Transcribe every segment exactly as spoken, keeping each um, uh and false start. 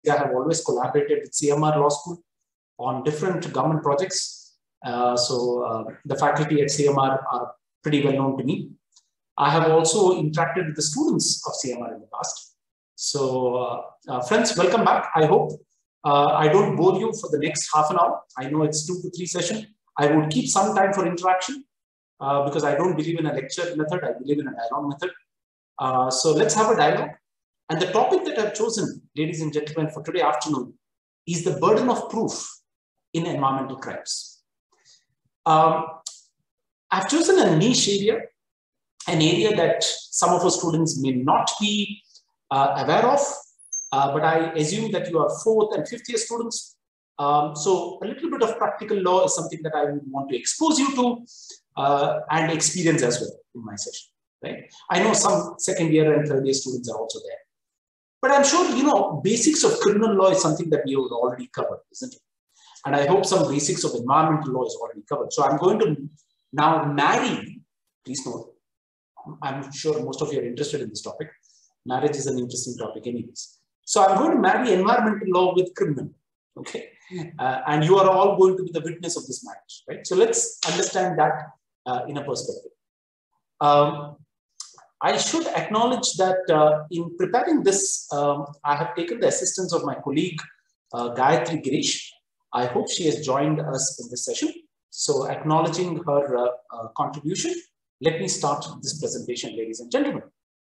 I have always collaborated with C M R Law School on different government projects. Uh, so uh, the faculty at C M R are pretty well known to me. I have also interacted with the students of C M R in the past. So uh, uh, friends, welcome back. I hope uh, I don't bore you for the next half an hour. I know it's two to three session. I would keep some time for interaction uh, because I don't believe in a lecture method. I believe in a dialogue method. Uh, so let's have a dialogue. And the topic that I've chosen, ladies and gentlemen, for today afternoon is the burden of proof in environmental crimes. Um, I've chosen a niche area, an area that some of our students may not be uh, aware of, uh, but I assume that you are fourth and fifth year students. Um, so a little bit of practical law is something that I would want to expose you to uh, and experience as well in my session. Right? I know some second year and third year students are also there. But I'm sure, you know, basics of criminal law is something that we have already covered, isn't it? And I hope some basics of environmental law is already covered. So I'm going to now marry, please note, I'm sure most of you are interested in this topic. Marriage is an interesting topic anyways. So I'm going to marry environmental law with criminal, okay? Uh, and you are all going to be the witness of this marriage, right? So let's understand that uh, in a perspective. Um, I should acknowledge that uh, in preparing this, um, I have taken the assistance of my colleague, uh, Gayatri Girish. I hope she has joined us in this session. So acknowledging her uh, uh, contribution, let me start this presentation, ladies and gentlemen.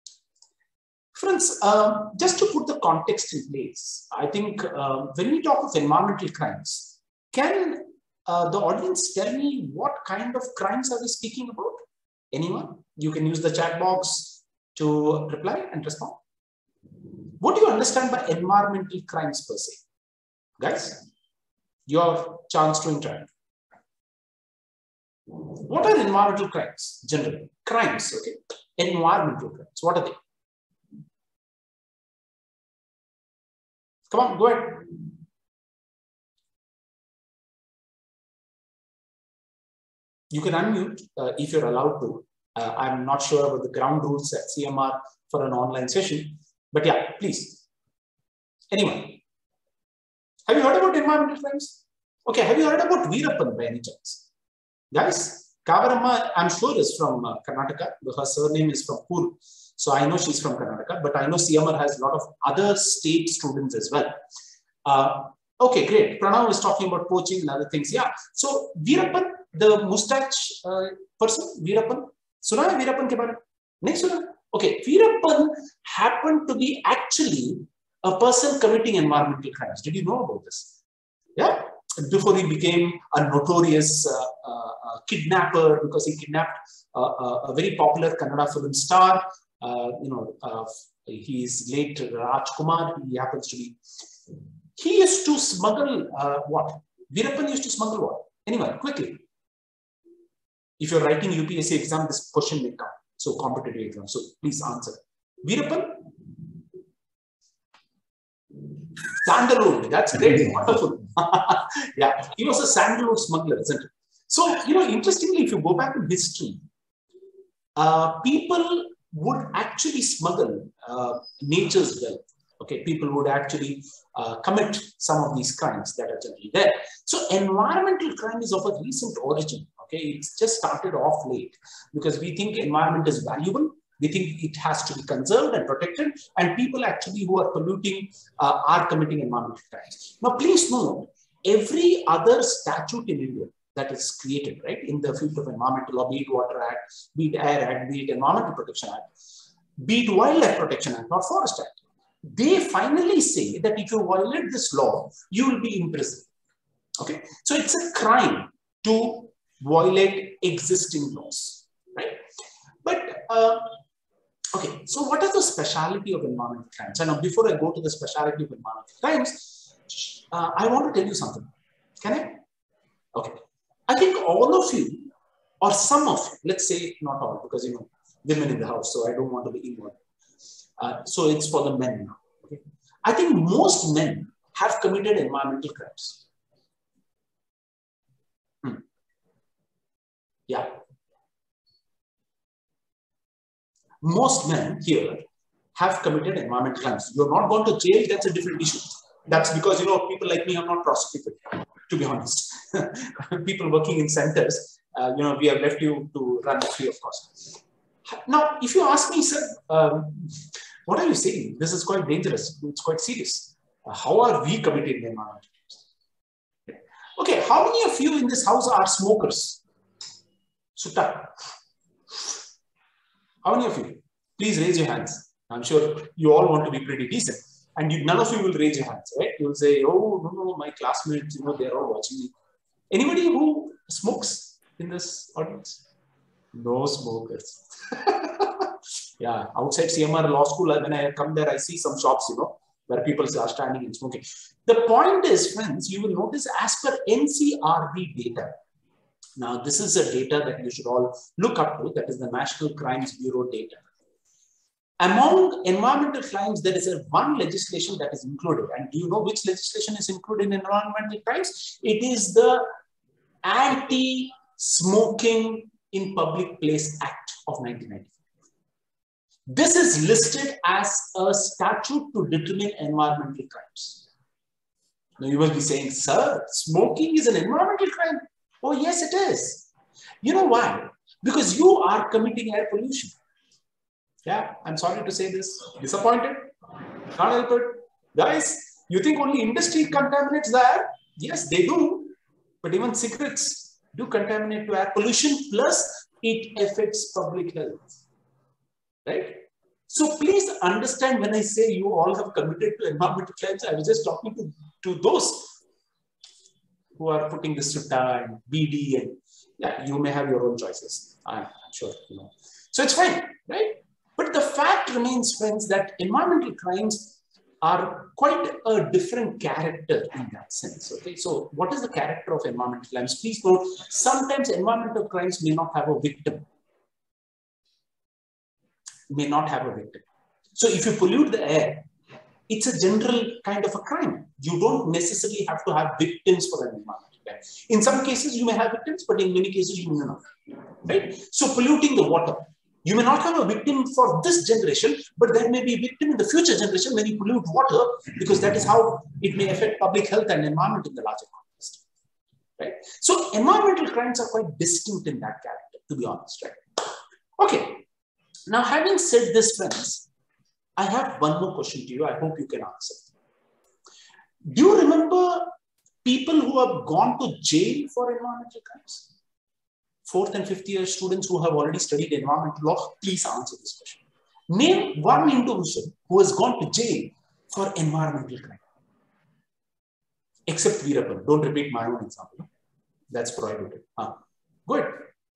Friends, um, just to put the context in place, I think uh, when we talk of environmental crimes, can uh, the audience tell me what kind of crimes are we speaking about? Anyone? You can use the chat box to reply and respond. What do you understand by environmental crimes per se? Guys, your chance to interact. What are environmental crimes generally? Crimes, okay? Environmental crimes, what are they? Come on, go ahead. You can unmute uh, if you're allowed to. Uh, I'm not sure about the ground rules at C M R for an online session, but yeah, please. Anyone? Have you heard about environmental crimes? Okay, have you heard about Veerappan by any chance? Guys, Kavaramma, I'm sure is from uh, Karnataka. Her surname is from Pur. So I know she's from Karnataka, but I know C M R has a lot of other state students as well. Uh, okay, great. Pranav is talking about poaching and other things. Yeah. So Veerappan, the mustache uh, person, Veerappan, suna hai Veerappan ke baare? Nahi suna? Okay, Veerappan happened to be actually a person committing environmental crimes. Did you know about this? Yeah, before he became a notorious uh, uh, uh, kidnapper because he kidnapped uh, uh, a very popular Kannada film star. Uh, you know, uh, he's late Rajkumar. He happens to be. He used to smuggle uh, what? Veerappan used to smuggle what? Anyone, quickly. If you're writing U P S C exam, this question may come. So competitive exam. So please answer. Veerappan? Sandalwood. That's great. Wonderful. Yeah. He was a sandalwood smuggler, isn't it? So, you know, interestingly, if you go back in history, uh, people would actually smuggle uh, nature's wealth. Okay, people would actually uh, commit some of these crimes that are generally there. So environmental crime is of a recent origin. Okay, it's just started off late because we think environment is valuable. We think it has to be conserved and protected, and people actually who are polluting uh, are committing environmental crimes. Now, please note, every other statute in India that is created, right, in the field of environmental law, be it Water Act, be it Air Act, be it Environmental Protection Act, be it Wildlife Protection Act or Forest Act, they finally say that if you violate this law, you will be imprisoned. Okay, so it's a crime to violate existing laws, right? But uh, okay, so what is the speciality of environmental crimes? And now, before I go to the speciality of environmental crimes, uh, I want to tell you something. Can I? Okay, I think all of you, or some of you, let's say not all, because you know women in the house, so I don't want to be involved. Uh, so it's for the men now. Okay? I think most men have committed environmental crimes. Hmm. Yeah. Most men here have committed environmental crimes. You're not gone to jail, that's a different issue. That's because, you know, people like me are not prosecuted, to be honest. People working in centers, uh, you know, we have left you to run free of cost. Now, if you ask me, sir, um, what are you saying? This is quite dangerous. It's quite serious. Uh, how are we committing the environment? Okay, how many of you in this house are smokers? Sutta. How many of you? Please raise your hands. I'm sure you all want to be pretty decent. And you, none of you will raise your hands, right? You will say, oh, no, no, my classmates, you know, they're all watching me. Anybody who smokes in this audience? No smokers. Yeah, outside C M R law school, when I come there, I see some shops, you know, where people are standing and smoking. The point is, friends, you will notice as per N C R B data. Now, this is a data that you should all look up to. That is the National Crimes Bureau data. Among environmental crimes, there is a one legislation that is included. And do you know which legislation is included in environmental crimes? It is the Anti-Smoking in Public Place Act of nineteen ninety-five. This is listed as a statute to determine environmental crimes. Now you must be saying, sir, smoking is an environmental crime. Oh, yes, it is. You know why? Because you are committing air pollution. Yeah, I'm sorry to say this. Disappointed? Can't help it. Guys, you think only industry contaminates the air? Yes, they do. But even cigarettes do contaminate to air pollution, plus it affects public health. Right? So please understand when I say you all have committed to environmental crimes, I was just talking to, to those who are putting the sutta and B D, and yeah, you may have your own choices. I'm sure, you know. So it's fine, right? But the fact remains, friends, that environmental crimes are quite a different character in that sense. Okay, so what is the character of environmental crimes? Please note, sometimes environmental crimes may not have a victim. May not have a victim. So if you pollute the air, it's a general kind of a crime. You don't necessarily have to have victims for an environmental crime. In some cases, you may have victims, but in many cases, you may not. Right? So polluting the water. You may not have a victim for this generation, but there may be a victim in the future generation when you pollute water, because that is how it may affect public health and environment in the larger context. Right? So environmental crimes are quite distinct in that character, to be honest. Right? Okay. Now, having said this, friends, I have one more question to you. I hope you can answer. Do you remember people who have gone to jail for environmental crimes? Fourth and fifth year students who have already studied environmental law, please answer this question. Name one individual who has gone to jail for environmental crime. Except Veerappan. Don't repeat my own example. That's prohibited. Huh. Go ahead.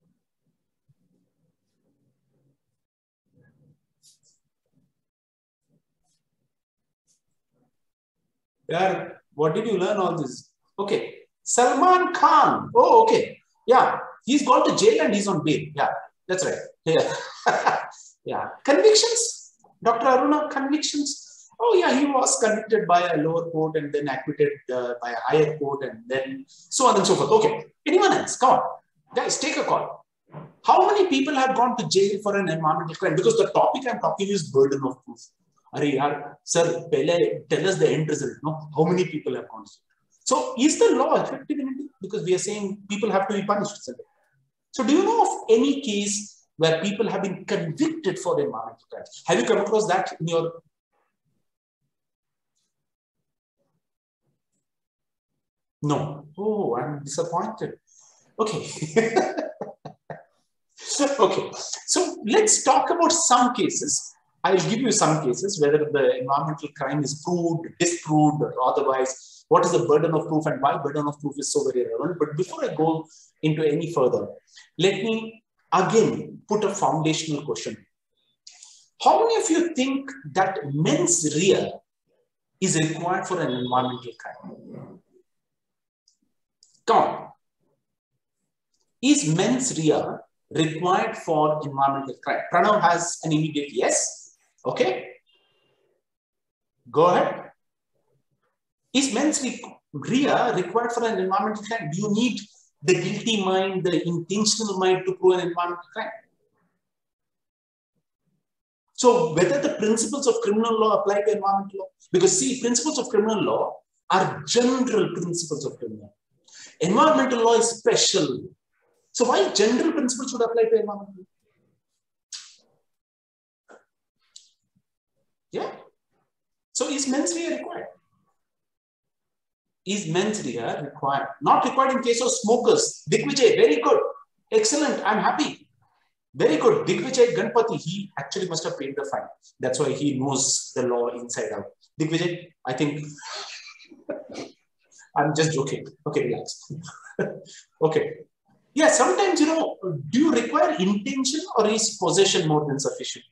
Yeah, what did you learn all this? Okay. Salman Khan. Oh, okay. Yeah. He's gone to jail and he's on bail. Yeah, that's right. Yeah. Yeah. Convictions? Doctor Aruna, convictions? Oh, yeah, he was convicted by a lower court and then acquitted uh, by a higher court and then so on and so forth. Okay. Anyone else? Come on. Guys, take a call. How many people have gone to jail for an environmental crime? Because the topic I'm talking is burden of proof. Arey yaar, sir, tell us the end result. No? How many people have gone to jail? So is the law effective in India? Because we are saying people have to be punished. So do you know of any case where people have been convicted for environmental crimes? Have you come across that in your... No. Oh, I'm disappointed. Okay. Okay. So let's talk about some cases. I'll give you some cases, whether the environmental crime is proved, disproved, or otherwise. What is the burden of proof and why burden of proof is so very relevant. But before I go into any further, let me again put a foundational question. How many of you think that mens rea is required for an environmental crime? Come on. Is mens rea required for environmental crime? Pranav has an immediate yes. Okay. Go ahead. Is mens rea required for an environmental crime? Do you need the guilty mind, the intentional mind to prove an environmental crime? So whether the principles of criminal law apply to environmental law? Because see, principles of criminal law are general principles of criminal law. Environmental law is special. So why general principles should apply to environmental law? Yeah. So is mens rea required? Is mens rea required? Not required in case of smokers. Digvijay, very good. Excellent. I'm happy. Very good. Digvijay Ganpati, he actually must have paid the fine. That's why he knows the law inside out. Digvijay, I think I'm just joking. Okay, relax. Okay. Yeah, sometimes, you know, do you require intention or is possession more than sufficient?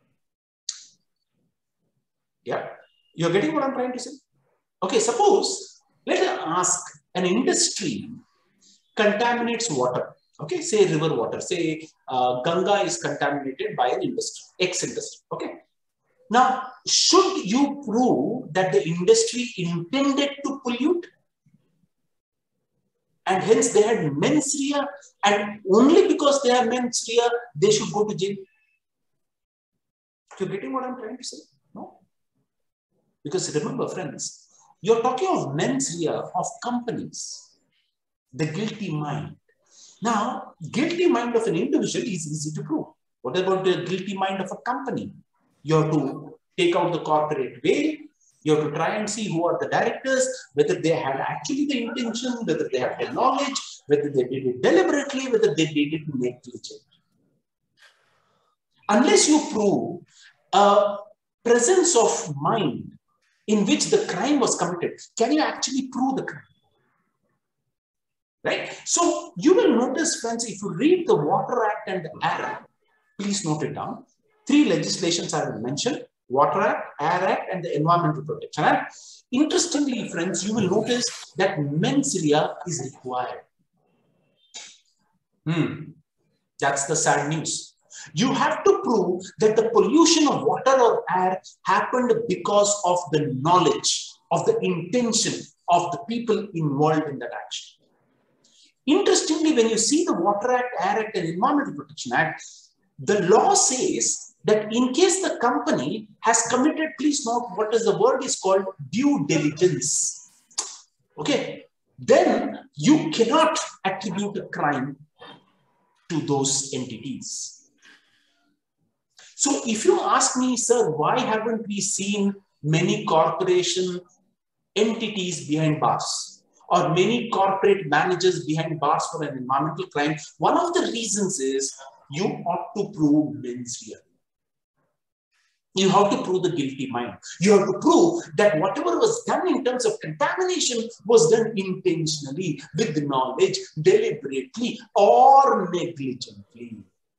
Yeah. You're getting what I'm trying to say? Okay, suppose, let us ask, an industry contaminates water. Okay, say river water. Say uh, Ganga is contaminated by an industry, X industry. Okay. Now, should you prove that the industry intended to pollute? And hence they had mens rea, and only because they have mens rea, they should go to jail. You're getting what I'm trying to say? No? Because remember, friends, you're talking of mens rea of companies, the guilty mind. Now, guilty mind of an individual is easy to prove. What about the guilty mind of a company? You have to take out the corporate veil. You have to try and see who are the directors, whether they had actually the intention, whether they had the knowledge, whether they did it deliberately, whether they did it negligently. Unless you prove a presence of mind in which the crime was committed, can you actually prove the crime? Right? So you will notice, friends, if you read the Water Act and the Air Act, please note it down. Three legislations I will mention: Water Act, Air Act, and the Environmental Protection Act. Interestingly, friends, you will notice that mens rea is required. Hmm. That's the sad news. You have to prove that the pollution of water or air happened because of the knowledge, of the intention of the people involved in that action. Interestingly, when you see the Water Act, Air Act, and Environmental Protection Act, the law says that in case the company has committed, please note what is the word is called due diligence. Okay, then you cannot attribute a crime to those entities. So if you ask me, sir, why haven't we seen many corporation entities behind bars or many corporate managers behind bars for an environmental crime? One of the reasons is you ought to prove mens rea. You have to prove the guilty mind. You have to prove that whatever was done in terms of contamination was done intentionally, with knowledge, deliberately, or negligently.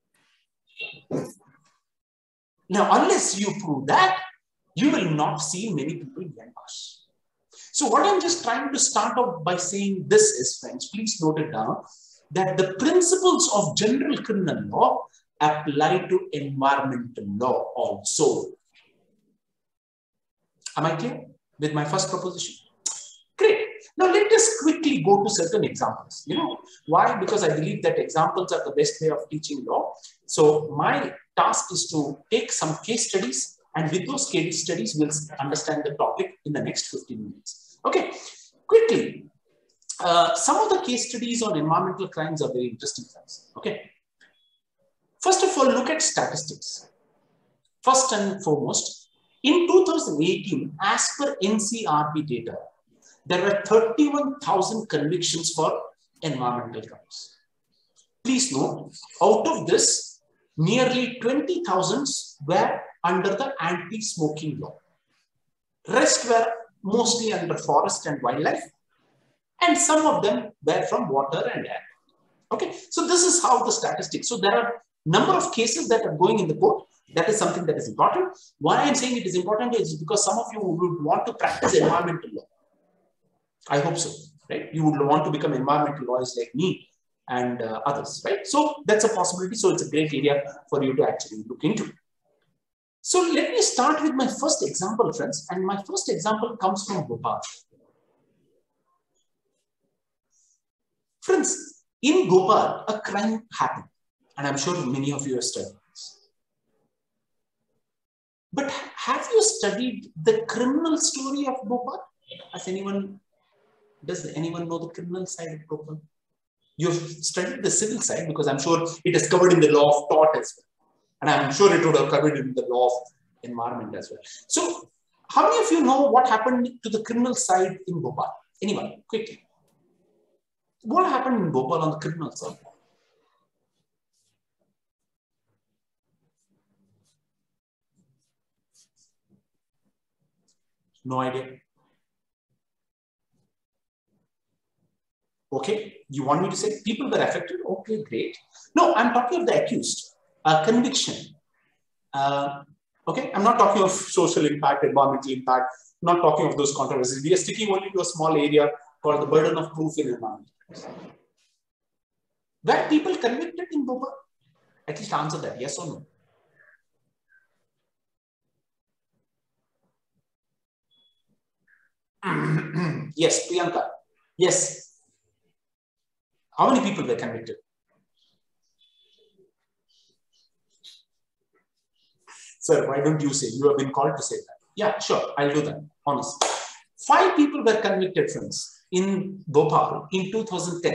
Now, unless you prove that, you will not see many people behind bars. So what I'm just trying to start off by saying this is, friends, please note it down, that the principles of general criminal law apply to environmental law also. Am I clear with my first proposition? Great. Now let us quickly go to certain examples. You know why? Because I believe that examples are the best way of teaching law. So my task is to take some case studies, and with those case studies, we'll understand the topic in the next fifteen minutes. Okay, quickly. Uh, some of the case studies on environmental crimes are very interesting, friends. Okay. First of all, look at statistics. First and foremost, in two thousand eighteen, as per N C R B data, there were thirty-one thousand convictions for environmental crimes. Please note, out of this, nearly twenty thousand were under the anti-smoking law. Rest were mostly under forest and wildlife, and some of them were from water and air. Okay, so this is how the statistics. So there are number of cases that are going in the court. That is something that is important. Why I'm saying it is important is because some of you would want to practice environmental law. I hope so, right? You would want to become environmental lawyers like me and uh, others, right? So that's a possibility. So it's a great area for you to actually look into. So let me start with my first example, friends. And my first example comes from Bhopal. Friends, in Bhopal, a crime happened. And I'm sure many of you have studied this. But have you studied the criminal story of Bhopal? Has anyone, does anyone know the criminal side of Bhopal? You've studied the civil side because I'm sure it is covered in the law of tort as well. And I'm sure it would have covered in the law of environment as well. So how many of you know what happened to the criminal side in Bhopal? Anyone, quickly. What happened in Bhopal on the criminal side? No idea. Okay, you want me to say people were affected? Okay, great. No, I'm talking of the accused. Uh, conviction. Uh, okay, I'm not talking of social impact, environmental impact, not talking of those controversies. We are sticking only to a small area called the burden of proof in environment. Were people convicted in Bhopal? At least answer that, yes or no? Yes, Priyanka. Yes. How many people were convicted? Sir, why don't you say? You have been called to say that. Yeah, sure. I'll do that. Honestly. Five people were convicted, friends, in Bhopal in two thousand ten.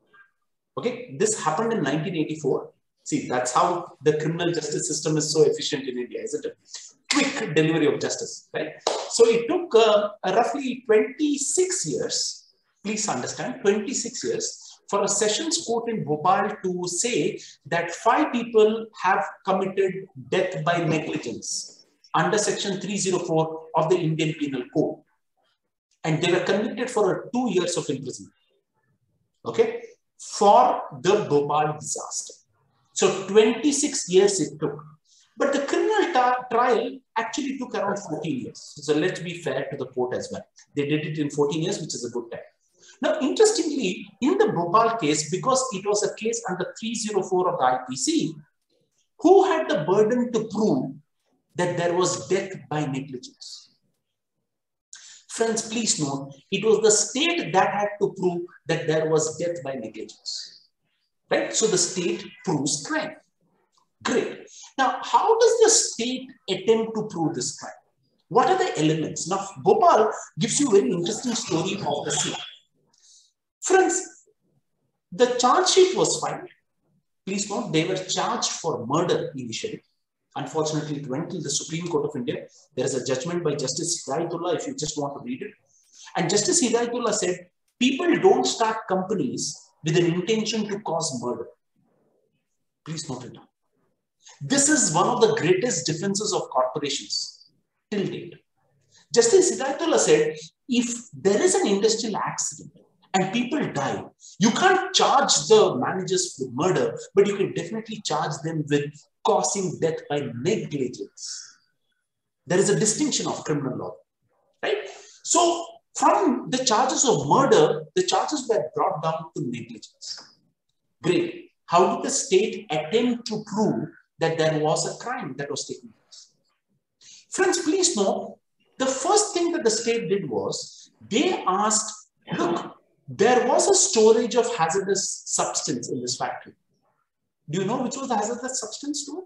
Okay, this happened in nineteen eighty-four. See, that's how the criminal justice system is so efficient in India, isn't it? Quick delivery of justice, right? So it took uh, roughly twenty-six years, please understand, twenty-six years for a sessions court in Bhopal to say that five people have committed death by negligence under section three oh four of the Indian Penal Code. And they were convicted for two years of imprisonment, okay, for the Bhopal disaster. So twenty-six years it took. But the criminal trial actually took around fourteen years. So let's be fair to the court as well. They did it in fourteen years, which is a good time. Now, interestingly, in the Bhopal case, because it was a case under three oh four of the I P C, who had the burden to prove that there was death by negligence? Friends, please note, it was the state that had to prove that there was death by negligence. Right? So the state proves crime. Great. Now, how does the state attempt to prove this crime? What are the elements? Now, Bhopal gives you a very interesting story of the scene. Friends, the charge sheet was filed. Please note, they were charged for murder initially. Unfortunately, it went to the Supreme Court of India. There is a judgment by Justice Hidayatullah if you just want to read it. And Justice Hidayatullah said, people don't start companies with an intention to cause murder. Please note it down. This is one of the greatest defenses of corporations till date. Justice Hidayatullah said, if there is an industrial accident and people die, you can't charge the managers with murder, but you can definitely charge them with causing death by negligence. There is a distinction of criminal law, right? So from the charges of murder, the charges were brought down to negligence. Great. How did the state attempt to prove that there was a crime that was taking place? Friends, please know, the first thing that the state did was, they asked, look, there was a storage of hazardous substance in this factory. Do you know which was the hazardous substance stored?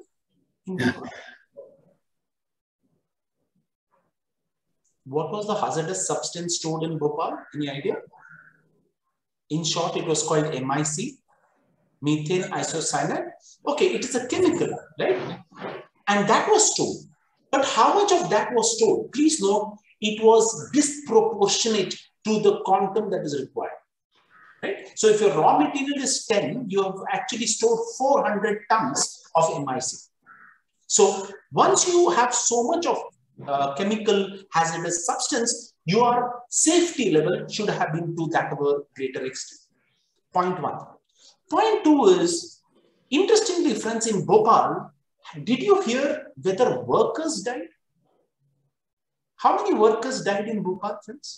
What was the hazardous substance stored in Bhopal? Any idea? In short, it was called M I C, methane isocyanate. Okay, it is a chemical, right? And that was stored. But how much of that was stored? Please note, it was disproportionate to the quantum that is required. Right? So if your raw material is ten, you have actually stored four hundred tons of M I C. So once you have so much of uh, chemical hazardous substance, your safety level should have been to that of a greater extent. Point one. Point two is, interestingly, friends, in Bhopal, did you hear whether workers died? How many workers died in Bhopal, friends?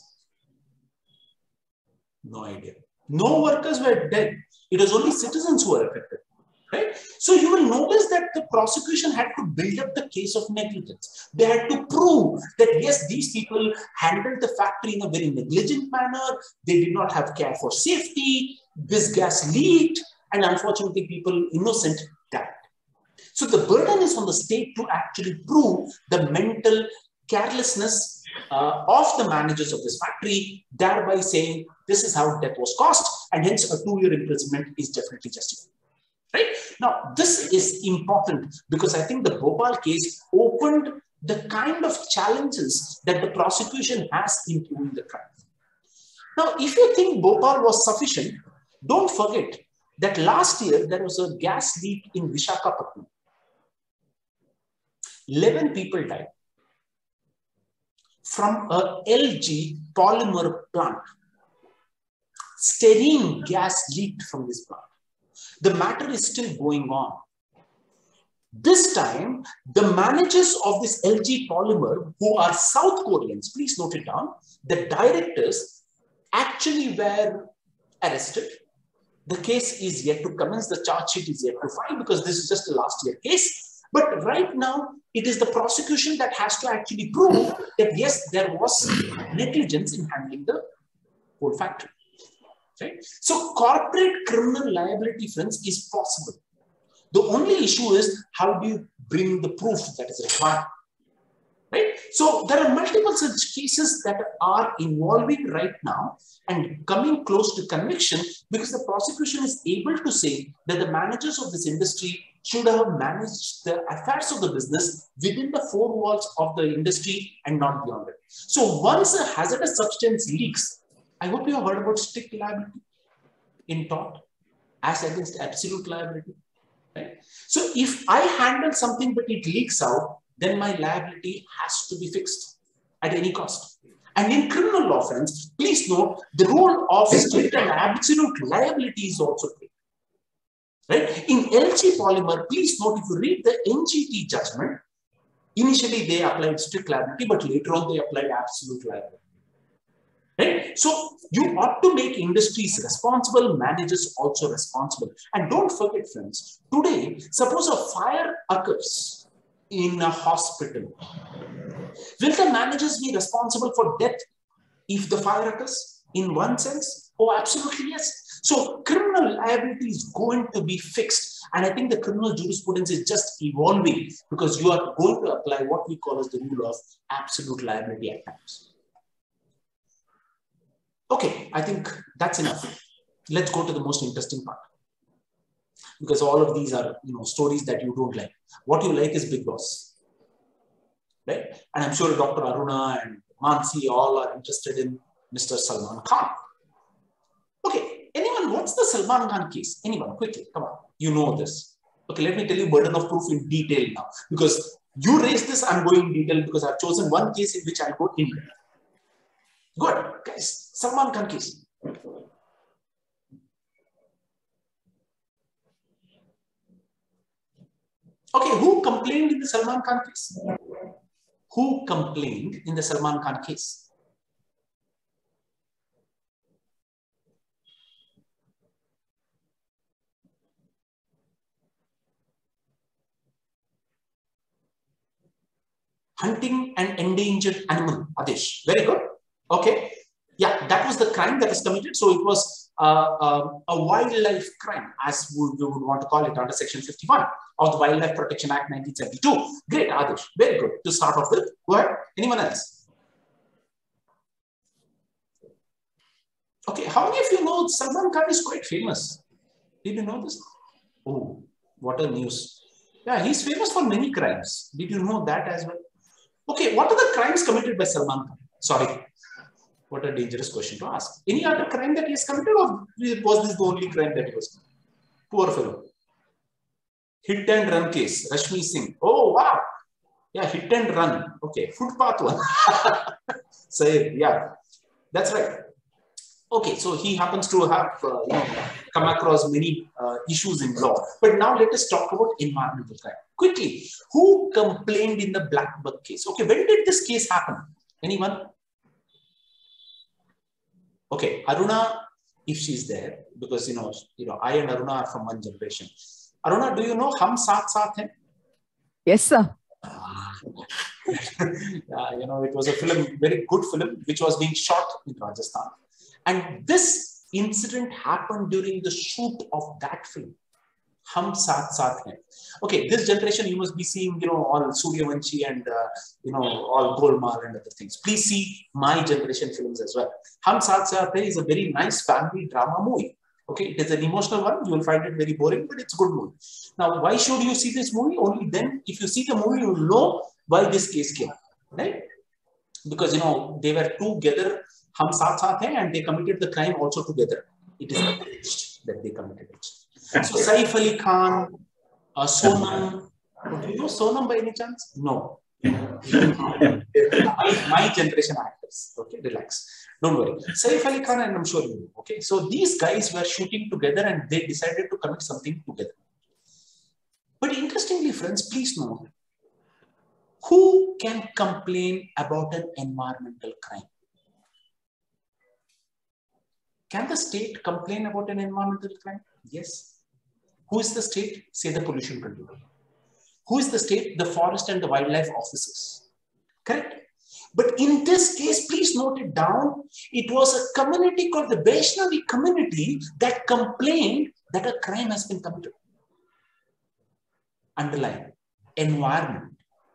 No idea. No workers were dead. It was only citizens who were affected. Right? So you will notice that the prosecution had to build up the case of negligence. They had to prove that yes, these people handled the factory in a very negligent manner. They did not have care for safety. This gas leaked, and unfortunately, people innocent died. So the burden is on the state to actually prove the mental carelessness uh, of the managers of this factory, thereby saying this is how death was caused, and hence a two-year imprisonment is definitely justified. Right? Now, this is important because I think the Bhopal case opened the kind of challenges that the prosecution has in proving the crime. Now, if you think Bhopal was sufficient, don't forget that last year there was a gas leak in Visakhapatnam. eleven people died from a L G polymer plant. Stearine gas leaked from this plant. The matter is still going on. This time, the managers of this L G polymer, who are South Koreans, please note it down, the directors actually were arrested. The case is yet to commence. The charge sheet is yet to file because this is just a last year case. But right now, it is the prosecution that has to actually prove that yes, there was negligence in handling the whole factory. Right? So corporate criminal liability, friends, is possible. The only issue is how do you bring the proof that is required. Right? So there are multiple such cases that are evolving right now and coming close to conviction because the prosecution is able to say that the managers of this industry should have managed the affairs of the business within the four walls of the industry and not beyond it. So once a hazardous substance leaks, I hope you have heard about strict liability in tort as against absolute liability. Right? So if I handle something but it leaks out, then my liability has to be fixed at any cost. And in criminal law, friends, please note the role of strict and absolute liability is also played. Right? In L G polymer, please note if you read the N G T judgment, initially they applied strict liability, but later on they applied absolute liability. Right? So you ought to make industries responsible, managers also responsible. And don't forget, friends, today, suppose a fire occurs in a hospital. Will the managers be responsible for death if the fire occurs? In one sense? Oh, absolutely yes. So criminal liability is going to be fixed. And I think the criminal jurisprudence is just evolving because you are going to apply what we call as the rule of absolute liability at times. Okay, I think that's enough. Let's go to the most interesting part. Because all of these are, you know, stories that you don't like. What you like is Big Boss. Right? And I'm sure Doctor Aruna and Mansi all are interested in Mister Salman Khan. Okay, anyone, what's the Salman Khan case? Anyone, quickly, come on. You know this. Okay, let me tell you burden of proof in detail now. Because you raised this, I'm going in detail because I've chosen one case in which I'll go in detail. Good, guys. Salman Khan case. Okay, who complained in the Salman Khan case? Who complained in the Salman Khan case? Hunting an endangered animal, Adesh. Very good. Okay. Yeah, that was the crime that was committed. So it was uh, uh, a wildlife crime, as we would want to call it, under Section fifty-one of the Wildlife Protection Act nineteen seventy-two. Great, Adesh. Very good. To start off with, go ahead. Anyone else? Okay, how many of you know Salman Khan is quite famous? Did you know this? Oh, what a news. Yeah, he's famous for many crimes. Did you know that as well? Okay, what are the crimes committed by Salman Khan? Sorry. What a dangerous question to ask. Any other crime that he has committed, or was this the only crime that he was committed? Poor fellow. Hit and run case, Rashmi Singh. Oh, wow. Yeah, hit and run. Okay, footpath one. So, yeah, that's right. Okay, so he happens to have uh, you know, come across many uh, issues in law. But now let us talk about environmental crime. Quickly, who complained in the Black Buck case? Okay, when did this case happen? Anyone? Okay, Aruna, if she's there, because you know, you know, I and Aruna are from one generation. Aruna, do you know Hum Saath Saath Hain? Yes, sir. Yeah, you know, it was a film, very good film, which was being shot in Rajasthan. And this incident happened during the shoot of that film. Hum Saath Saath Hain. Okay, this generation you must be seeing, you know, all Suryavanshi and, uh, you know, all Golmaal and other things. Please see my generation films as well. Hum Saath Saath Hain is a very nice family drama movie. Okay, it is an emotional one. You will find it very boring, but it's a good movie. Now, why should you see this movie? Only then, if you see the movie, you will know why this case came, right? Because, you know, they were together, Hum Saath Saath Hain, and they committed the crime also together. It is alleged that they committed it. So Saif Ali Khan, uh, Sonam, do you know Sonam by any chance? No. my, my generation actors. Okay, relax. Don't worry. Saif Ali Khan, and I'm sure you know. Okay, so these guys were shooting together and they decided to commit something together. But interestingly, friends, please note, who can complain about an environmental crime? Can the state complain about an environmental crime? Yes. Who is the state? Say the pollution control. Who is the state? The forest and the wildlife officers. Correct? But in this case, please note it down. It was a community called the Vaishnavi community that complained that a crime has been committed. Underline, environment.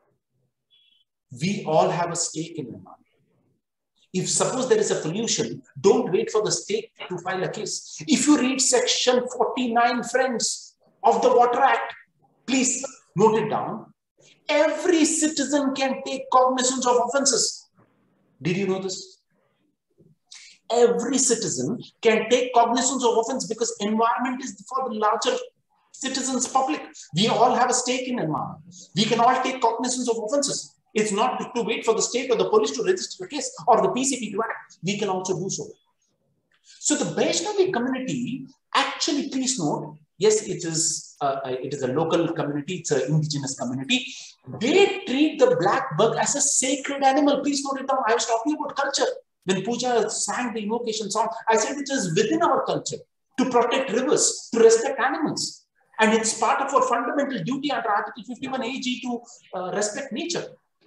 We all have a stake in environment. If suppose there is a pollution, don't wait for the state to file a case. If you read section forty-nine, friends, of the Water Act, please note it down. Every citizen can take cognizance of offences. Did you know this? Every citizen can take cognizance of offense because environment is for the larger citizens public. We all have a stake in environment. We can all take cognizance of offences. It's not to, to wait for the state or the police to register a case or the P C P to act. We can also do so. So the Vaishnavi community, actually, please note, yes, it is, uh, it is a local community, it's an indigenous community. They treat the black bug as a sacred animal. Please note it down. I was talking about culture. When Pooja sang the invocation song, I said it is within our culture to protect rivers, to respect animals. And it's part of our fundamental duty under Article fifty-one A G to uh, respect nature.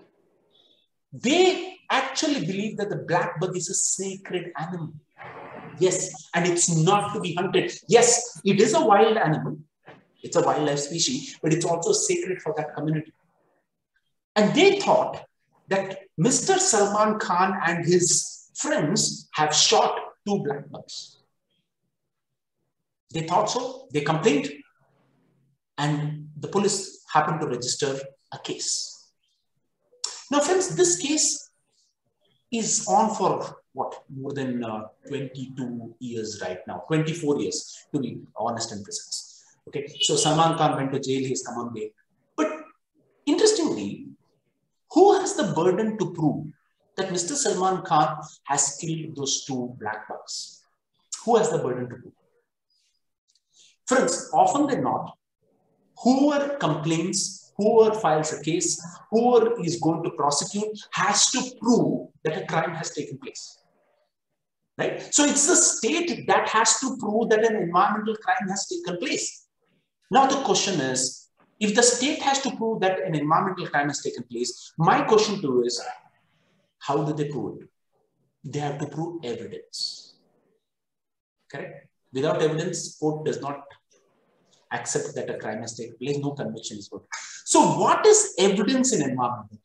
They actually believe that the black bug is a sacred animal. Yes, and it's not to be hunted. Yes, it is a wild animal. It's a wildlife species, but it's also sacred for that community. And they thought that Mister Salman Khan and his friends have shot two black bugs. They thought so. They complained. And the police happened to register a case. Now, friends, this case is on for what? More than uh, twenty-two years right now. twenty-four years, to be honest and precise. Okay, so Salman Khan went to jail. He has come on bail. But interestingly, who has the burden to prove that Mister Salman Khan has killed those two black bugs? Who has the burden to prove? Friends, often than not, whoever complains, whoever files a case, whoever is going to prosecute has to prove that a crime has taken place. Right? So it's the state that has to prove that an environmental crime has taken place. Now the question is, if the state has to prove that an environmental crime has taken place, my question to you is, how do they prove it? They have to prove evidence. Correct? Without evidence, court does not accept that a crime has taken place. No conviction is good. So what is evidence in environmental?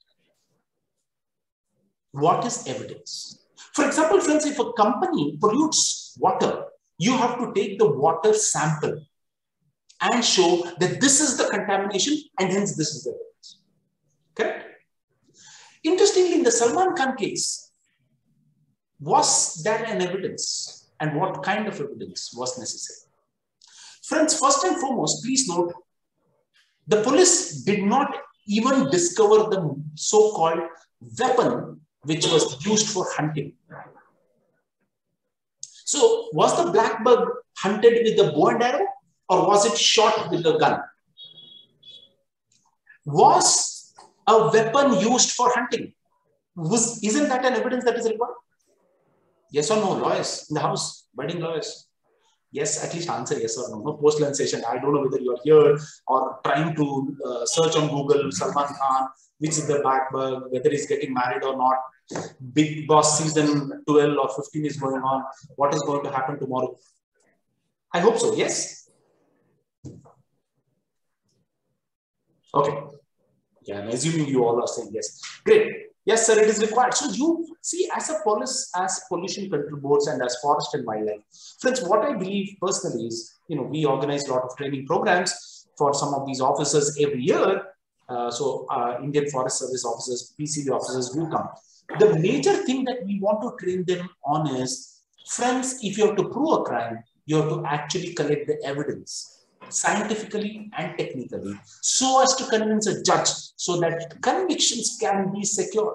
What is evidence? For example, friends, if a company pollutes water, you have to take the water sample and show that this is the contamination and hence this is the evidence. Correct? Interestingly, in the Salman Khan case, was there an evidence and what kind of evidence was necessary? Friends, first and foremost, please note, the police did not even discover the so-called weapon which was used for hunting. So, was the black bug hunted with a bow and arrow or was it shot with a gun? Was a weapon used for hunting? Was, isn't that an evidence that is required? Yes or no? Lawyers in the house, budding lawyers. Yes, at least answer yes or no. No post-lunch session. I don't know whether you are here or trying to uh, search on Google Salman Khan, which is the black bug, whether he's getting married or not. Big Boss season twelve or fifteen is going on. What is going to happen tomorrow? I hope so. Yes. Okay. Yeah, I'm assuming you all are saying yes. Great. Yes, sir, it is required. So you see, as a police, as pollution control boards and as forest and wildlife, friends, what I believe personally is, you know, we organize a lot of training programs for some of these officers every year. Uh, so uh, Indian Forest Service officers, P C B officers do come. The major thing that we want to train them on is, friends, if you have to prove a crime, you have to actually collect the evidence scientifically and technically so as to convince a judge so that convictions can be secured.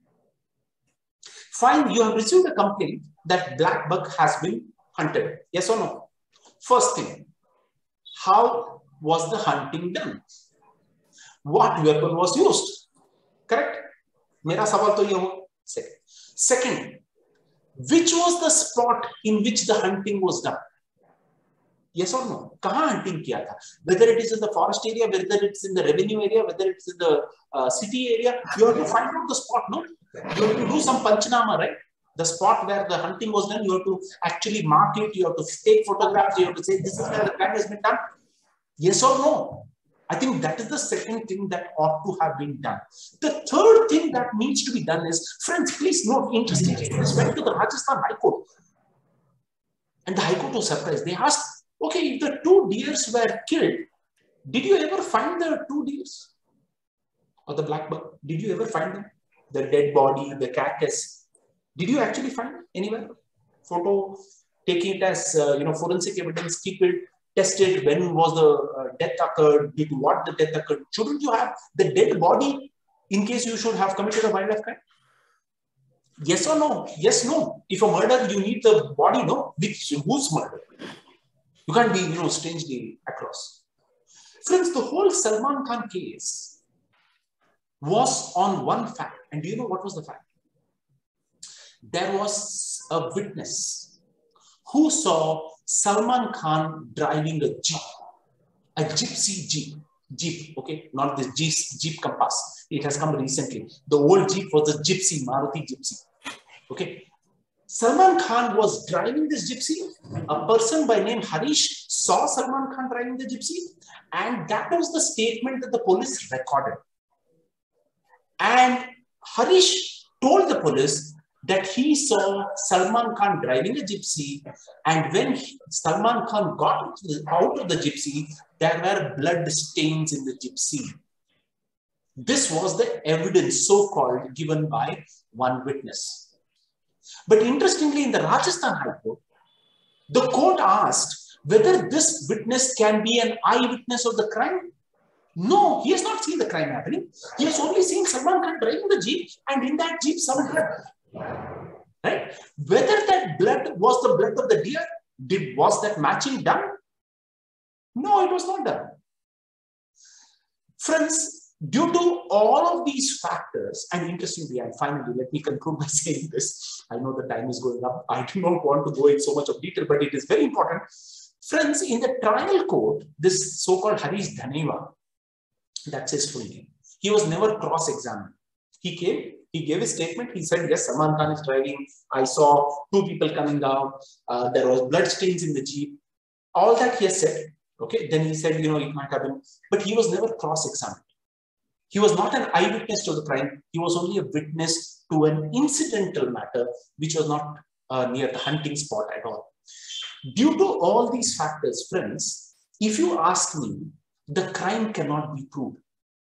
Fine, you have received a complaint that black buck has been hunted. Yes or no? First thing, how was the hunting done? What weapon was used? Correct? Mera sawal to ye ho. Second. Second, which was the spot in which the hunting was done? Yes or no? Kahan hunting kiya tha? Whether it is in the forest area, whether it's in the revenue area, whether it's in the uh, city area, you have to find out the spot, no? You have to do some panchanama, right? The spot where the hunting was done, you have to actually mark it, you have to take photographs, you have to say, this is where the crime has been done. Yes or no? I think that is the second thing that ought to have been done. The third thing that needs to be done is, friends, please note, interestingly, this went to the Rajasthan High Court. And the High Court was surprised. They asked, okay, if the two deers were killed, did you ever find the two deers? Or the black buck? Did you ever find them? The dead body, the carcass. Did you actually find it anywhere? Photo, taking it as, uh, you know, forensic evidence, keep it, test it, when was the uh, death occurred, did what the death occurred. Shouldn't you have the dead body in case you should have committed a wildlife crime? Yes or no? Yes, no. If a murder, you need the body, no? Which, whose murder? You can't be, you know, strangely across. Friends, the whole Salman Khan case was on one fact. And do you know what was the fact? There was a witness who saw Salman Khan driving a jeep, a gypsy jeep. Jeep, okay, not this Jeep, Jeep Compass. It has come recently. The old Jeep was the gypsy, Maruti gypsy. Okay. Salman Khan was driving this gypsy. A person by name Harish saw Salman Khan driving the gypsy, and that was the statement that the police recorded. And Harish told the police that he saw Salman Khan driving a gypsy, and when he, Salman Khan got out of the gypsy, there were blood stains in the gypsy. This was the evidence, so-called, given by one witness. But interestingly, in the Rajasthan High Court, the court asked whether this witness can be an eyewitness of the crime. No, he has not seen the crime happening. He has only seen Salman Khan driving the jeep, and in that jeep, some blood. Right? Whether that blood was the blood of the deer, did was that matching done? No, it was not done. Friends, due to all of these factors, and interestingly, and finally, let me conclude by saying this. I know the time is going up. I do not want to go in so much of detail, but it is very important. Friends, in the trial court, this so-called Harish Dhaneva, that's his full name, he was never cross-examined. He came, he gave a statement. He said, yes, Salman Khan is driving. I saw two people coming down. Uh, there was blood stains in the jeep. All that he has said. Okay. Then he said, you know, it might have been, but he was never cross-examined. He was not an eyewitness to the crime. He was only a witness to an incidental matter, which was not uh, near the hunting spot at all. Due to all these factors, friends, if you ask me, the crime cannot be proved.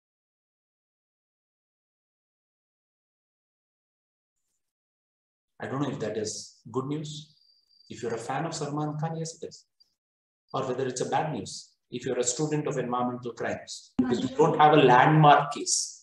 I don't know if that is good news. If you're a fan of Salman Khan, yes, it is. Or whether it's a bad news. If you're a student of environmental crimes, because you don't have a landmark case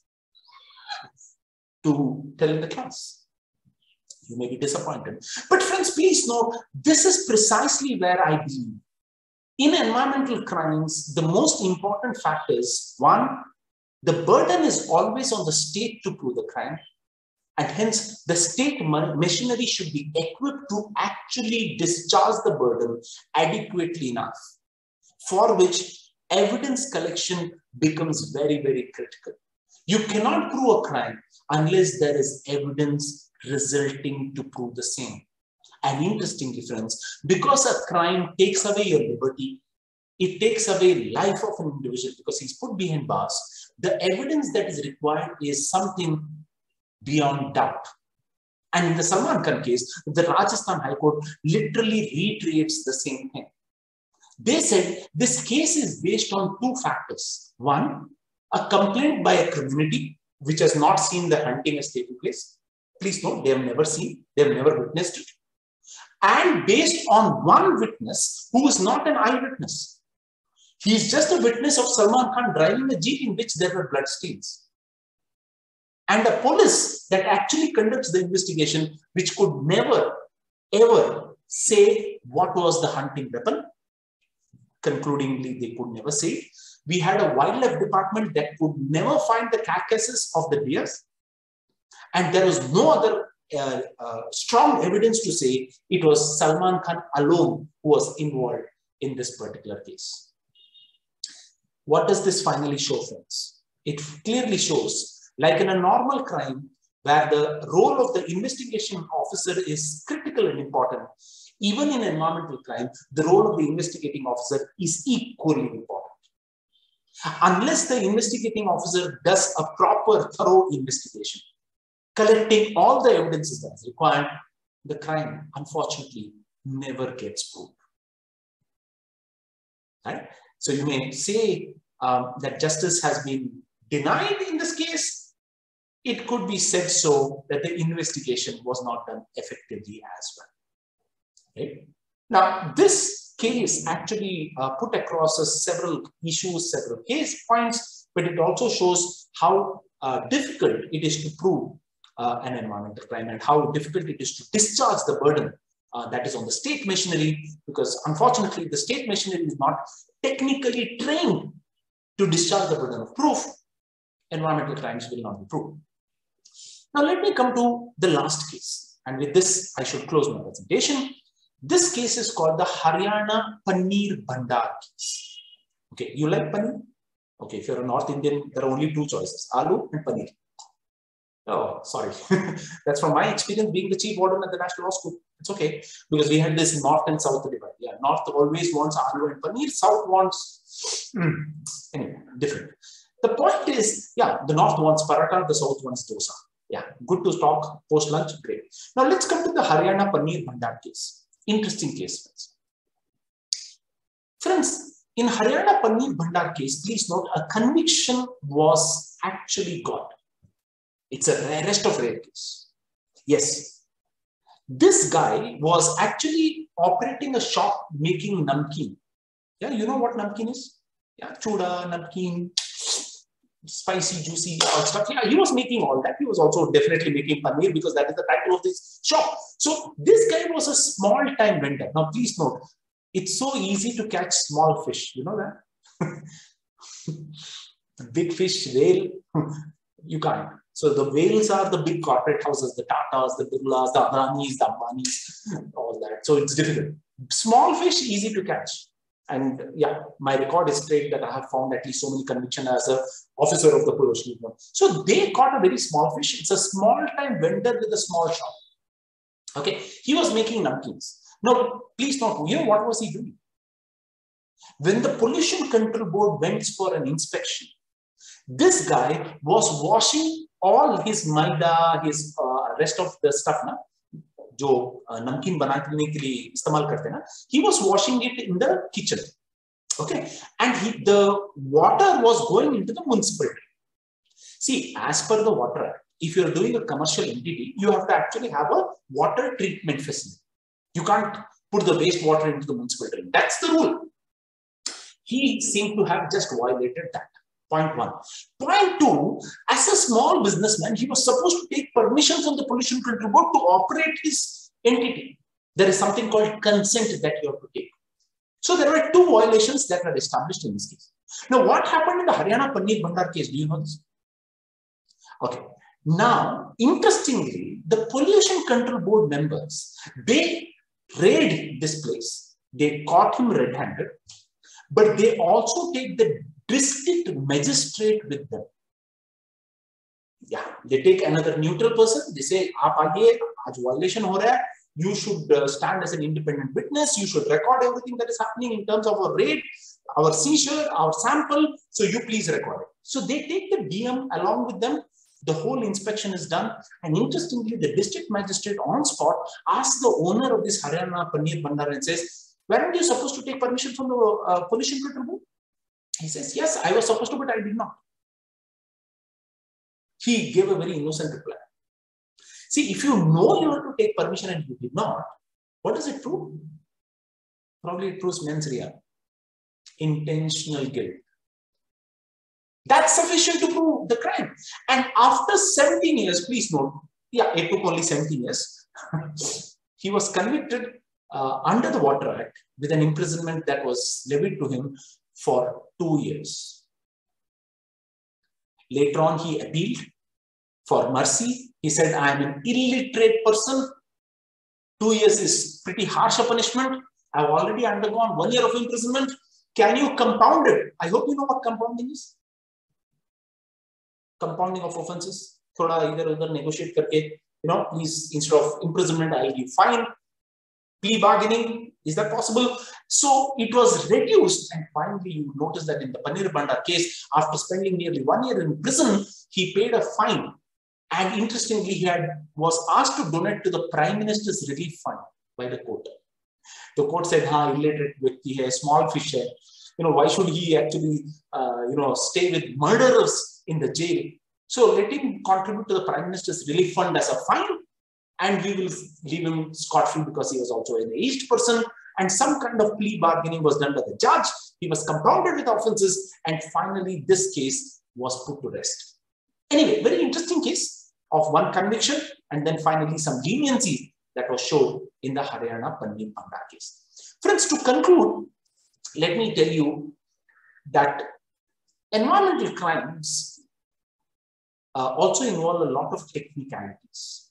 to tell in the class. You may be disappointed. But friends, please know, this is precisely where I believe. In environmental crimes, the most important factor is, one, the burden is always on the state to prove the crime. And hence, the state machinery should be equipped to actually discharge the burden adequately enough, for which evidence collection becomes very, very critical. You cannot prove a crime unless there is evidence resulting to prove the same. And interestingly, friends, because a crime takes away your liberty, it takes away life of an individual because he's put behind bars, the evidence that is required is something beyond doubt. And in the Salman Khan case, the Rajasthan High Court literally reiterates the same thing. They said this case is based on two factors. One, a complaint by a community which has not seen the hunting as taking place. Please note, they have never seen, they have never witnessed it. And based on one witness who is not an eyewitness. He is just a witness of Salman Khan driving a jeep in which there were bloodstains. And the police that actually conducts the investigation, which could never, ever say what was the hunting weapon. Concludingly, they could never say it. We had a wildlife department that could never find the carcasses of the deers. And there was no other uh, uh, strong evidence to say it was Salman Khan alone who was involved in this particular case. What does this finally show, friends? It clearly shows, like in a normal crime, where the role of the investigation officer is critical and important, even in environmental crime, the role of the investigating officer is equally important. Unless the investigating officer does a proper, thorough investigation, collecting all the evidences that is required, the crime, unfortunately, never gets proved. Right? So you may say um, that justice has been denied in this case. It could be said so that the investigation was not done effectively as well. Right? Now, this case actually uh, put across us several issues, several case points, but it also shows how uh, difficult it is to prove uh, an environmental crime and how difficult it is to discharge the burden uh, that is on the state machinery, because unfortunately, the state machinery is not technically trained to discharge the burden of proof. Environmental crimes will not be proved. Now, let me come to the last case. And with this, I should close my presentation. This case is called the Haryana Paneer Bhandar case. Okay, you like paneer? Okay, if you're a North Indian, there are only two choices, aloo and paneer. Oh, sorry. That's from my experience being the chief warden at the National Law School. It's okay, because we had this North and South divide. Yeah, North always wants aloo and paneer, South wants, mm, anyway, different. The point is, yeah, the North wants paratha, the South wants dosa. Yeah, good to talk post-lunch, great. Now let's come to the Haryana Paneer Bhandar case. Interesting case, friends. Friends, in Haryana Paneer Bhandar case, please note a conviction was actually got. It's a rarest of rare case. Yes, this guy was actually operating a shop making namkeen. Yeah, you know what namkeen is? Yeah, chuda, namkeen, spicy, juicy, all stuff. Yeah, he was making all that. He was also definitely making paneer because that is the title of this shop. So this guy was a small time vendor. Now, please note, it's so easy to catch small fish. You know that? Big fish, whale, you can't. So the whales are the big corporate houses, the Tatas, the Birlas, the Adanis, the Ambanis, all that. So it's difficult. Small fish, easy to catch. And yeah, my record is straight that I have found at least so many convictions as an officer of the pollution. So they caught a very small fish. It's a small time vendor with a small shop. Okay, he was making namkeens. Now, please note, you know what was he doing? When the Pollution Control Board went for an inspection, this guy was washing all his maida, his uh, rest of the stuff, na, jo uh, namkeen banane ke liye istemal karte na, he was washing it in the kitchen. Okay, and he, the water was going into the municipality. See, as per the Water Act, if you're doing a commercial entity, you have to actually have a water treatment facility. You can't put the wastewater into the municipality. That's the rule. He seemed to have just violated that. Point one. Point two, as a small businessman, he was supposed to take permission from the Pollution Control Board to operate his entity. There is something called consent that you have to take. So there were two violations that were established in this case. Now, what happened in the Haryana Paneer Bhandar case? Do you know this? Okay. Now, interestingly, the Pollution Control Board members, they raided this place. They caught him red-handed, but they also take the district magistrate with them. Yeah, they take another neutral person. They say, "Aap aaye, aaj violation ho raha hai. You should uh, stand as an independent witness. You should record everything that is happening in terms of a raid. our seizure, our sample, so you please record it. So they take the D M along with them. The whole inspection is done. And interestingly, the district magistrate on spot asks the owner of this Haryana Paneer Bhandar and says, weren't you supposed to take permission from the uh, pollution control board? He says, yes, I was supposed to, but I did not. He gave a very innocent reply. See, if you know you have to take permission and you did not, what does it prove? Probably it proves mens rea, intentional guilt. That's sufficient to prove the crime. And after seventeen years, please note, yeah, it took only seventeen years. He was convicted uh, under the Water Act with an imprisonment that was levied to him for two years. Later on, he appealed for mercy. He said, I am an illiterate person. Two years is pretty harsh a punishment. I've already undergone one year of imprisonment. Can you compound it? I hope you know what compounding is. Compounding of offenses. Thoda either other negotiate karke, you know, please, instead of imprisonment, I'll give fine. Plea bargaining, is that possible? So it was reduced, and finally you notice that in the Paneer Bhandar case, after spending nearly one year in prison, he paid a fine. And interestingly, he had was asked to donate to the Prime Minister's Relief Fund by the court. The court said, "Ha, illiterate व्यक्ति hai, small fish hai. You know, why should he actually, uh, you know, stay with murderers in the jail? So let him contribute to the Prime Minister's Relief Fund as a fine, and we will leave him scot-free because he was also an aged person." And some kind of plea bargaining was done by the judge. He was compounded with offenses, and finally this case was put to rest. Anyway, very interesting case of one conviction, and then finally some leniency that was shown in the Haryana Paneer Bhandar case. Friends, to conclude, let me tell you that environmental crimes uh, also involve a lot of technicalities.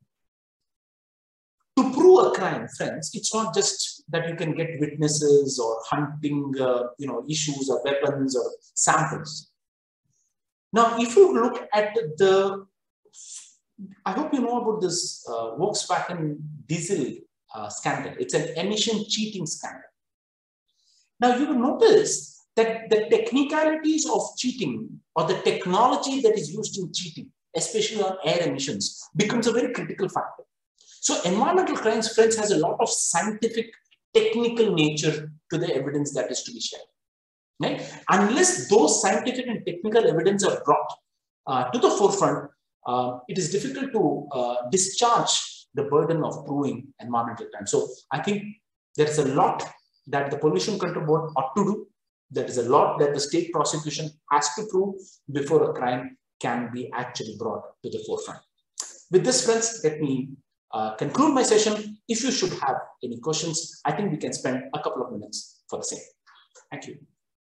To prove a crime, friends, it's not just that you can get witnesses or hunting, uh, you know, issues or weapons or samples. Now, if you look at the, I hope you know about this uh, Volkswagen diesel uh, scandal. It's an emission cheating scandal. Now, you will notice that the technicalities of cheating or the technology that is used in cheating, especially on air emissions, becomes a very critical factor. So environmental crimes, friends, has a lot of scientific, technical nature to the evidence that is to be shared. Right? Unless those scientific and technical evidence are brought uh, to the forefront, uh, it is difficult to uh, discharge the burden of proving environmental crime. So I think there is a lot that the Pollution Control Board ought to do. There is a lot that the state prosecution has to prove before a crime can be actually brought to the forefront. With this, friends, let me uh, conclude my session. If you should have any questions, I think we can spend a couple of minutes for the same. Thank you.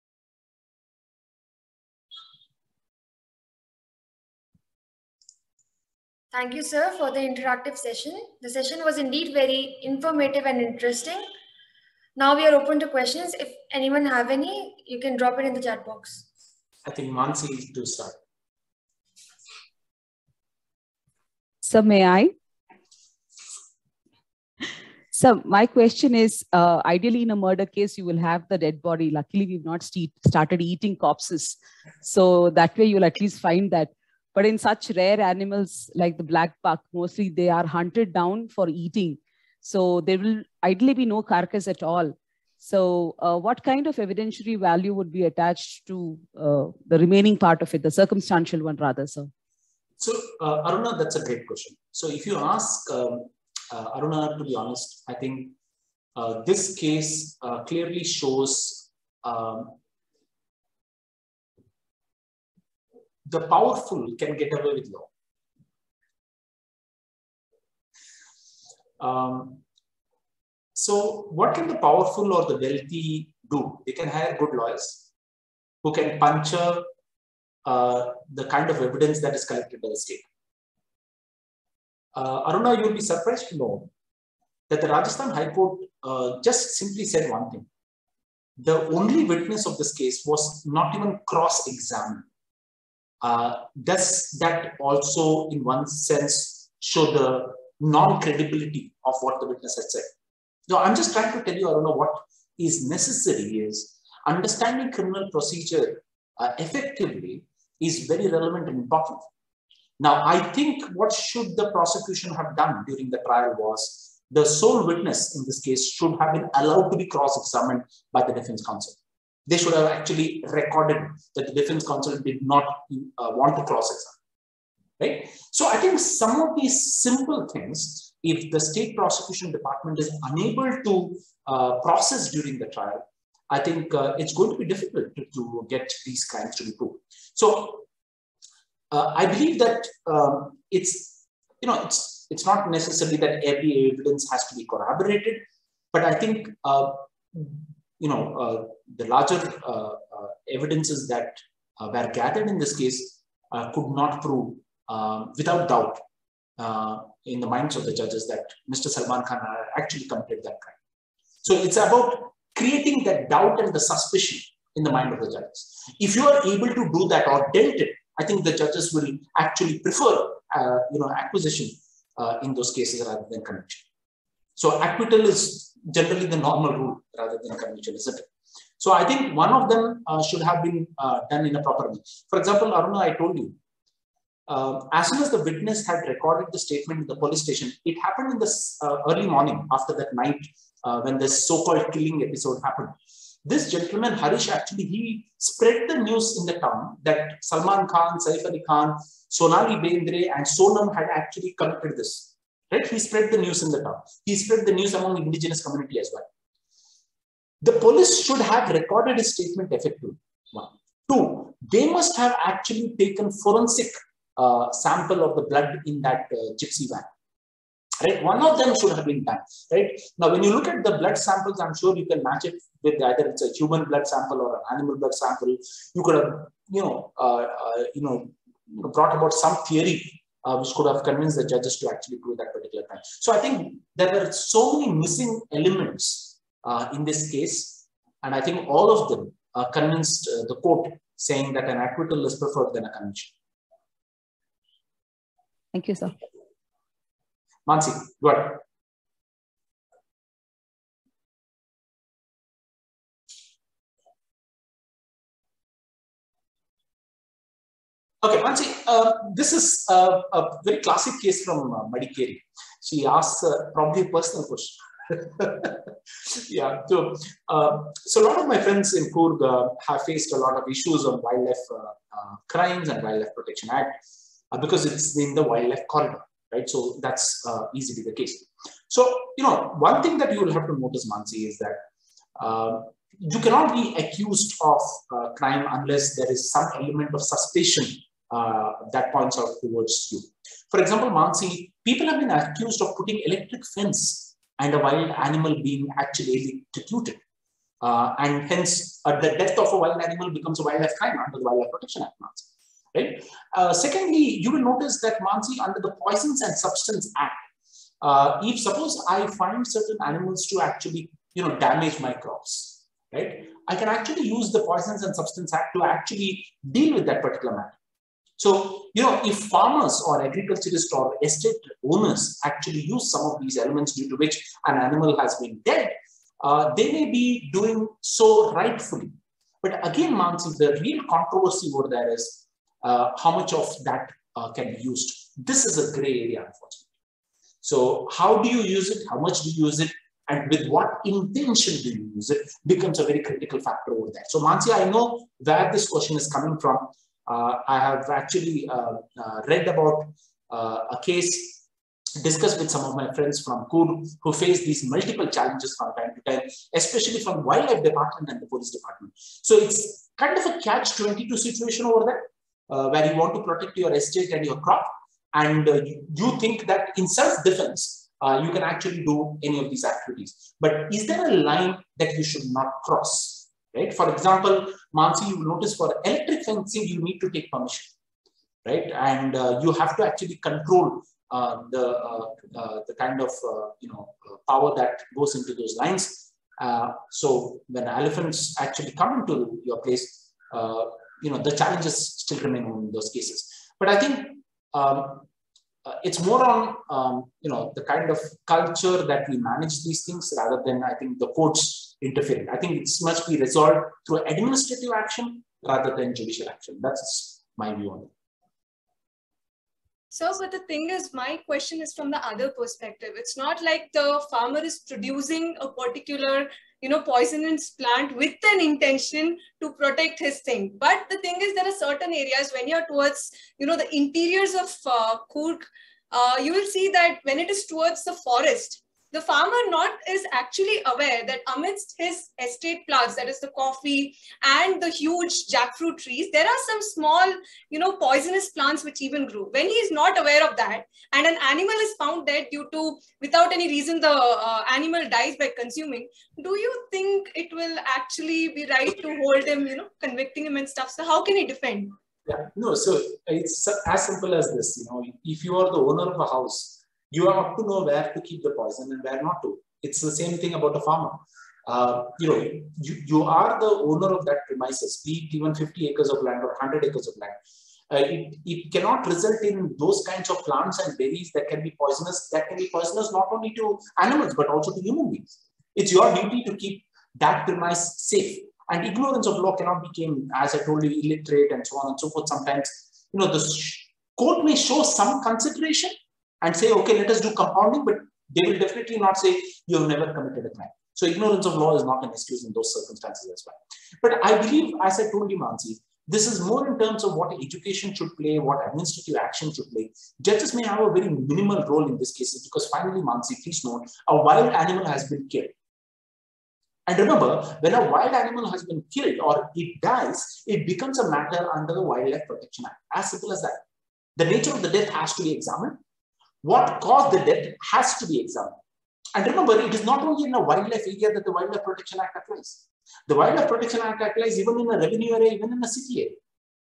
Thank you, sir, for the interactive session. The session was indeed very informative and interesting. Now we are open to questions. If anyone have any, you can drop it in the chat box. I think Mansi to start. So may I? So my question is, uh, ideally in a murder case, you will have the dead body. Luckily, we've not started eating corpses. So that way you'll at least find that. But in such rare animals like the black buck, mostly they are hunted down for eating. So there will ideally be no carcass at all. So uh, what kind of evidentiary value would be attached to uh, the remaining part of it, the circumstantial one rather, sir? So uh, Aruna, that's a great question. So if you ask um, uh, Aruna, to be honest, I think uh, this case uh, clearly shows um, the powerful can get away with law. Um, so what can the powerful or the wealthy do? They can hire good lawyers who can puncture uh, the kind of evidence that is collected by the state. Uh, Aruna, you'll be surprised to know that the Rajasthan High Court uh, just simply said one thing. The only witness of this case was not even cross-examined. Uh, does that also, in one sense, show the non-credibility of what the witness has said? So I'm just trying to tell you, Aruna, what is necessary is understanding criminal procedure uh, effectively is very relevant and important. Now, I think what should the prosecution have done during the trial was the sole witness in this case should have been allowed to be cross-examined by the defense counsel. They should have actually recorded that the defense counsel did not uh, want to cross-examine, right? So I think some of these simple things, if the state prosecution department is unable to uh, process during the trial, I think uh, it's going to be difficult to, to get these crimes to be proved. So uh, I believe that um, it's, you know, it's, it's not necessarily that every evidence has to be corroborated, but I think, uh, you know, uh, the larger uh, uh, evidences that uh, were gathered in this case uh, could not prove uh, without doubt uh, in the minds of the judges that Mister Salman Khan actually committed that crime. So it's about creating that doubt and the suspicion in the mind of the judges. If you are able to do that or dent it, I think the judges will actually prefer, uh, you know, acquisition uh, in those cases rather than conviction. So acquittal is generally the normal rule rather than conviction, isn't it? So I think one of them uh, should have been uh, done in a proper way. For example, Aruna, I told you, uh, as soon as the witness had recorded the statement in the police station, it happened in the uh, early morning after that night uh, when this so-called killing episode happened. This gentleman, Harish, actually, he spread the news in the town that Salman Khan, Saif Ali Khan, Sonali Bendre and Sonam had actually committed this. Right? He spread the news in the town. He spread the news among the indigenous community as well. The police should have recorded his statement effectively. One. Two, they must have actually taken forensic uh, sample of the blood in that uh, gypsy van. Right? One of them should have been done. Right? Now, when you look at the blood samples, I'm sure you can match it with either it's a human blood sample or an animal blood sample. You could have, you know, uh, uh, you know, brought about some theory Uh, which could have convinced the judges to actually prove that particular crime. So I think there were so many missing elements uh, in this case, and I think all of them uh, convinced uh, the court saying that an acquittal is preferred than a conviction. Thank you, sir. Mansi, go ahead. Okay, Mansi, uh, this is uh, a very classic case from uh, Madikeri. She asks uh, probably a personal question. Yeah, so, uh, so a lot of my friends in Coorg uh, have faced a lot of issues on wildlife uh, uh, crimes and Wildlife Protection Act uh, because it's in the wildlife corridor, right? So that's uh, easily the case. So, you know, one thing that you will have to notice, Mansi, is that uh, you cannot be accused of uh, crime unless there is some element of suspicion Uh, that points out towards you. For example, Mansi, people have been accused of putting electric fence and a wild animal being actually electrocuted. Uh, and hence, uh, the death of a wild animal becomes a wildlife crime under the Wildlife Protection Act, Mansi. Right? Uh, secondly, you will notice that, Mansi, under the Poisons and Substance Act, uh, if suppose I find certain animals to actually, you know, damage my crops, right? I can actually use the Poisons and Substance Act to actually deal with that particular matter. So, you know, if farmers or agriculturists or estate owners actually use some of these elements due to which an animal has been dead, uh, they may be doing so rightfully. But again, Mansi, the real controversy over there is uh, how much of that uh, can be used. This is a gray area, unfortunately. So how do you use it? How much do you use it? And with what intention do you use it becomes a very critical factor over there. So, Mansi, I know where this question is coming from. Uh, I have actually uh, uh, read about uh, a case discussed with some of my friends from Coorg who face these multiple challenges from time to time, especially from Wildlife Department and the Police Department. So it's kind of a catch twenty-two situation over there, uh, where you want to protect your estate and your crop, and uh, you, you think that in self-defense, uh, you can actually do any of these activities. But is there a line that you should not cross? Right? For example, Mansi, you will notice for electric fencing, you need to take permission, right? And uh, you have to actually control uh, the uh, uh, the kind of uh, you know uh, power that goes into those lines. Uh, so when elephants actually come into your place, uh, you know the challenges still remain in those cases. But I think um, uh, it's more on um, you know the kind of culture that we manage these things rather than I think the courts interfering. I think this must be resolved through administrative action rather than judicial action. That's my view on it. So, but the thing is, my question is from the other perspective. It's not like the farmer is producing a particular, you know, poisonous plant with an intention to protect his thing. But the thing is, there are certain areas when you're towards, you know, the interiors of uh, Coorg, uh, you will see that when it is towards the forest, the farmer not is actually aware that amidst his estate plots, that is the coffee and the huge jackfruit trees, there are some small, you know, poisonous plants which even grew. When he is not aware of that and an animal is found dead due to, without any reason, the uh, animal dies by consuming, do you think it will actually be right to hold him, you know, convicting him and stuff? So how can he defend? Yeah, no, so it's as simple as this, you know, if you are the owner of a house, you have to know where to keep the poison and where not to. It's the same thing about a farmer. Uh, you know, you, you are the owner of that premises, be it even fifty acres of land or one hundred acres of land. Uh, it, it cannot result in those kinds of plants and berries that can be poisonous, that can be poisonous not only to animals, but also to human beings. It's your duty to keep that premise safe. And ignorance of law cannot become, as I told you, illiterate and so on and so forth. Sometimes, you know, the court may show some consideration and say, okay, let us do compounding, but they will definitely not say you have never committed a crime. So ignorance of law is not an excuse in those circumstances as well. But I believe, as I told you, Mansi, this is more in terms of what education should play, what administrative action should play. Judges may have a very minimal role in this case because finally, Mansi, please note, a wild animal has been killed. And remember, when a wild animal has been killed or it dies, it becomes a matter under the Wildlife Protection Act. As simple as that. The nature of the death has to be examined. What caused the death has to be examined. And remember, it is not only in a wildlife area that the Wildlife Protection Act applies. The Wildlife Protection Act applies even in a revenue area, even in a city area.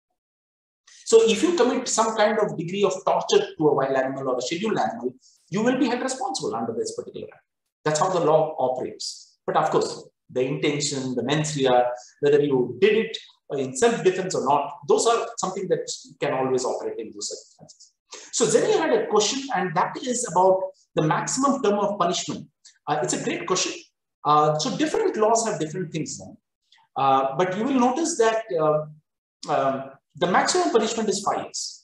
So if you commit some kind of degree of torture to a wild animal or a scheduled animal, you will be held responsible under this particular act. That's how the law operates. But of course, the intention, the mens rea, whether you did it in self-defense or not, those are something that can always operate in those circumstances. So Zenny had a question, and that is about the maximum term of punishment. Uh, it's a great question. Uh, so different laws have different things then. Uh, but you will notice that uh, uh, the maximum punishment is five years.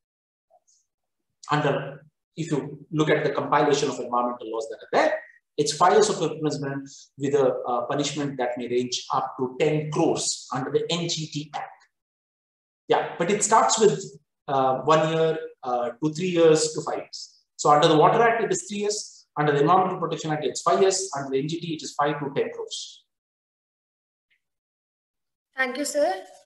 Under, if you look at the compilation of environmental laws that are there, it's five years of imprisonment with a uh, punishment that may range up to ten crores under the N G T Act. Yeah, but it starts with uh, one year, Uh, to three years to five years. So under the Water Act, it is three years. Under the Environmental Protection Act, it's five years. Under the N G T, it is five to ten crores. Thank you, sir.